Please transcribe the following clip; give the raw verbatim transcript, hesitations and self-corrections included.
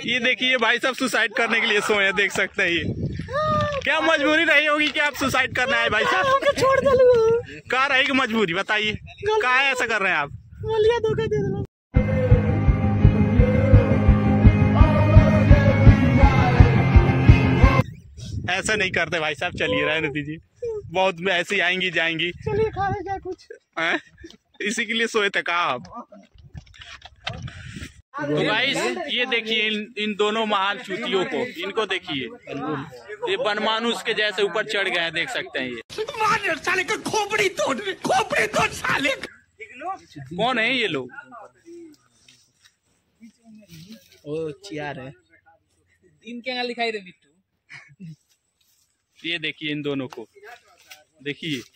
ये देखिए भाई सब सुसाइड करने के लिए सोए हैं, देख सकते हैं। ये क्या मजबूरी रही होगी कि आप सुसाइड करना है भाई साहब? छोड़ दो। कहाँ रहेगी मजबूरी बताइए, कहाँ है ऐसा कर रहे हैं आप? धोखा दे दो। ऐसा नहीं करते भाई साहब, चलिए रहने दीजिए। बहुत में ऐसी आएंगी जाएंगी। चलिए खा ले क्या कुछ है? इसी के लिए सोए थे कहा आप? तो गाइस ये देखिए इन, इन दोनों महान चूतियों को, इनको देखिए, ये बनमानुष के जैसे ऊपर चढ़ गए हैं, देख सकते हैं। ये साले का खोपड़ी तोड़ खोपड़ी तोड़ साले। कौन है ये लोग? ओ चियार है। इनके यहाँ लिखाई रे बिट्टू। ये देखिए इन दोनों को, देखिए